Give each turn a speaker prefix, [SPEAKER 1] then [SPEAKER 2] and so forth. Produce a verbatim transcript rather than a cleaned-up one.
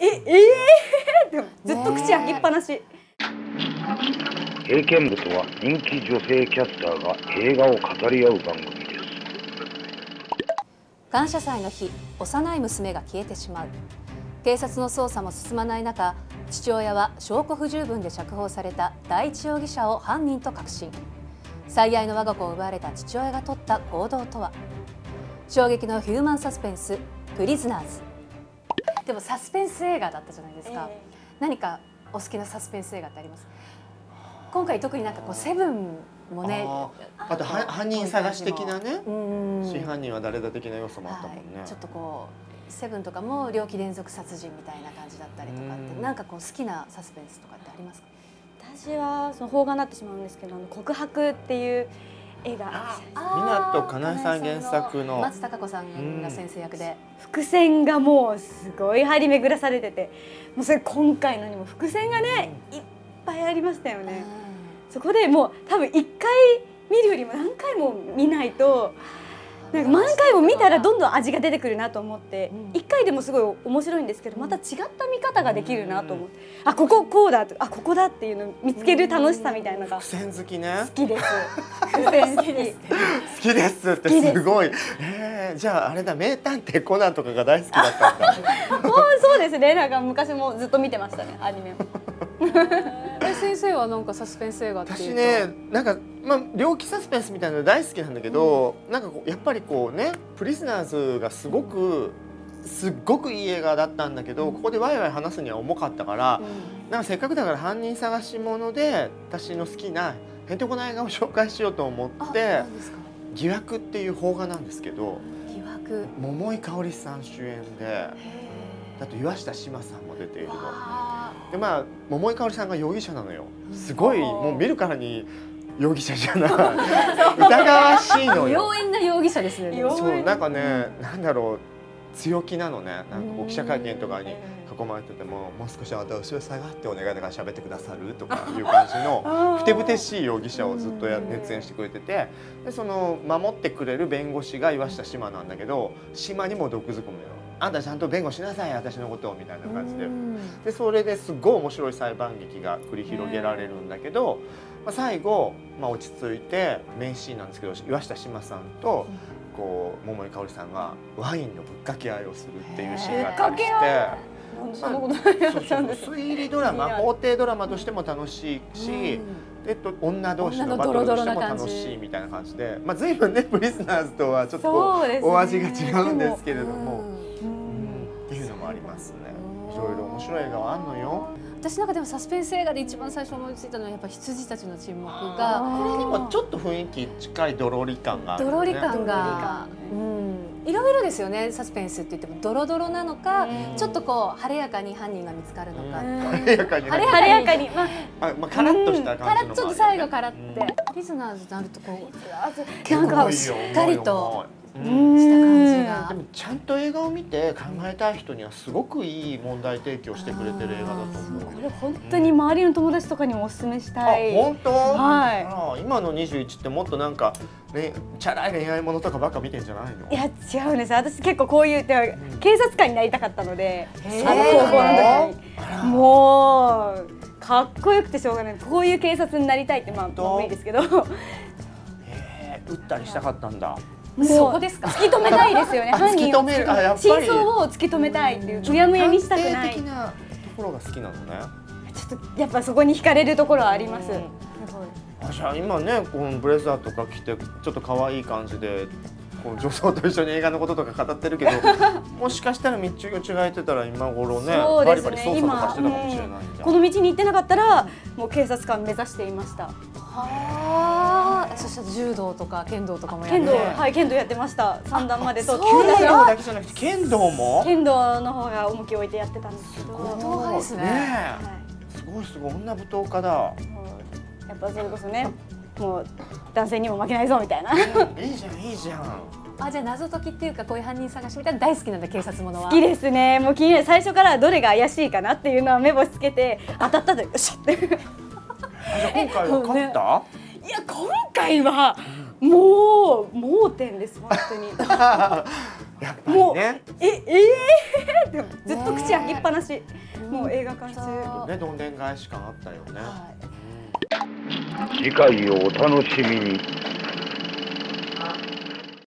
[SPEAKER 1] ええー、でもずっと口開きっぱなし。
[SPEAKER 2] 英検部とは人気女性キャスターが映画を語り合う番組です。
[SPEAKER 3] 感謝祭の日、幼い娘が消えてしまう。警察の捜査も進まない中、父親は証拠不十分で釈放された第一容疑者を犯人と確信。最愛の我が子を奪われた父親が取った行動とは。衝撃のヒューマンサスペンス、プリズナーズ。でもサスペンス映画だったじゃないですか、えー、何かお好きなサスペンス映画ってあります？今回特になんかこうセブンもね、
[SPEAKER 4] あ, あと犯人探し的なね、真犯人は誰だ的な要素もあったもんね、
[SPEAKER 3] はい、ちょっとこうセブンとかも猟奇連続殺人みたいな感じだったりとかって、なんかこう好きなサスペンスとかってありますか？
[SPEAKER 1] 私はその邦画になってしまうんですけど、あの告白っていう映画、
[SPEAKER 4] 湊かなえさん原作の
[SPEAKER 3] 松たか子さんが先生役で、
[SPEAKER 1] 伏線がもうすごい張り巡らされてて、もうそれ今回のにも伏線がね、うん、いっぱいありましたよね。そこでもう多分いっかい見るよりも何回も見ないと、なんか何回も見たらどんどん味が出てくるなと思って、いっかいでもすごい面白いんですけど、また違った見方ができるなと思って、あ、こここうだ、あ、ここだっていうのを見つける楽しさみたいなのが。
[SPEAKER 4] 伏線好きね。
[SPEAKER 1] 好きです。伏線好きです。
[SPEAKER 4] 好きですってすごい。えー、じゃああれだ、名探偵コナンとかが大好きだったんだ。
[SPEAKER 1] もうそうですね。なんか昔もずっと見てましたね、アニメを。
[SPEAKER 3] 先生はなんかサスペンス映画っていうと、
[SPEAKER 4] 私ね、なんかまあ猟奇サスペンスみたいなの大好きなんだけど、うん、なんかこうやっぱりこうね、プリズナーズがすごくすっごくいい映画だったんだけど、うん、ここでワイワイ話すには重かったから、うん、なんかせっかくだから犯人探し物で私の好きなへんてこな映画を紹介しようと思って「疑惑」っていう邦画なんですけど、
[SPEAKER 3] 疑惑、
[SPEAKER 4] 桃井かおりさん主演で、あと岩下志麻さんも出ているの。でまあ桃井かおりさんが容疑者なのよ。すごいもう見るからに容疑者じゃない疑わしいのよ。
[SPEAKER 3] 妖艶な容疑者ですね。
[SPEAKER 4] そうなんかね、なんだろう、強気なのね。なんか記者会見とかに囲まれてても、もう少しあなた後ろ下がってお願いだから喋ってくださるとかいう感じのふてぶてしい容疑者をずっとや熱演してくれてて、でその守ってくれる弁護士が岩下志麻なんだけど、志麻にも毒づくのよ。あんたちゃんと弁護しなさい私のことをみたいな感じで、でそれですごい面白い裁判劇が繰り広げられるんだけど、まあ、最後、まあ、落ち着いて名シーンなんですけど、岩下志麻さんとこう桃井かおりさんがワインのぶっかけ合いをするっていうシーンがあったりして、
[SPEAKER 1] そんなことないやつなんです。
[SPEAKER 4] 推理ドラマ、法廷ドラマとしても楽しいし、えっと、女同士のバトルとしても楽しいみたいな感じで、まあ、随分ねプリズナーズとはちょっとお味が違うんですけれども。っていうのもありますね。いろいろ面白い映画はあんのよ。
[SPEAKER 3] 私なんかでもサスペンス映画で一番最初思いついたのはやっぱ羊たちの沈黙が、
[SPEAKER 4] これにもちょっと雰囲気近いドロリ感がある、ね、
[SPEAKER 3] ドロリ感が、うん、いろいろですよね。サスペンスって言ってもドロドロなのか、ちょっとこう晴れやかに犯人が見つかるのか、
[SPEAKER 4] 晴れやかに
[SPEAKER 3] 晴れやかに、ま
[SPEAKER 4] あ、まあカラッとした感じのもあるよね。
[SPEAKER 3] ちょっと最後カラッて、リズナーズになるとこうなんかしっかりと。した感じが。
[SPEAKER 4] でもちゃんと映画を見て考えたい人にはすごくいい問題提供してくれてる映画だと思う。
[SPEAKER 1] これ本当に周りの友達とかにもお勧めしたい。
[SPEAKER 4] あ、本当？
[SPEAKER 1] はい。
[SPEAKER 4] 今のにじゅういちってもっとなんかね、チャラい恋愛ものとかばっか見てんじゃないの？
[SPEAKER 1] いや違うんです。私結構こういう警察官になりたかったので、あの高校の時にもうかっこよくてしょうがない。こういう警察になりたいってまあ無理ですけど。
[SPEAKER 4] へえ、撃ったりしたかったんだ。
[SPEAKER 3] そこですか。
[SPEAKER 1] 突き止めたいですよね。犯人を真相を突き止めたいっていう、うやむやにしたくない。
[SPEAKER 4] 的なところが好きなのね。
[SPEAKER 1] ちょっとやっぱそこに惹かれるところはあります。
[SPEAKER 4] あ、じゃあ今ね、このブレザーとか着てちょっと可愛い感じでこの女装と一緒に映画のこととか語ってるけど、もしかしたら密中が違えてたら今頃ね、バリバリ捜査とかしてたかもしれないじゃん。
[SPEAKER 1] この道に行ってなかったらもう警察官目指していました。
[SPEAKER 3] はあ、そしたら柔道とか剣道とかもやって。
[SPEAKER 1] 剣道、はい、剣道やってました。三段までと。
[SPEAKER 4] 剣道だけじゃなくて剣道も？
[SPEAKER 1] 剣道の方が重きを置いてやってたんですけど。
[SPEAKER 3] 武闘派ですね。
[SPEAKER 4] すごいすごい、女武闘家だ。
[SPEAKER 1] やっぱそれこそね、もう男性にも負けないぞみたいな。い
[SPEAKER 4] いじゃんいいじゃん。
[SPEAKER 3] あ、じゃあ謎解きっていうかこういう犯人探しみたいな大好きなんだ、警察ものは。
[SPEAKER 1] 好きですね。もう気になる。最初からどれが怪しいかなっていうのは目星つけて、当たったでよしって。
[SPEAKER 4] じゃあ今回は勝った？
[SPEAKER 1] いや今回はもう盲点です本当に。
[SPEAKER 4] やっぱり
[SPEAKER 1] もう
[SPEAKER 4] ね。
[SPEAKER 1] ええー、でもずっと口開きっぱなし、もう映画館中。
[SPEAKER 4] ね、どんでん返し感あったよね。
[SPEAKER 3] はい
[SPEAKER 2] 次回をお楽しみに。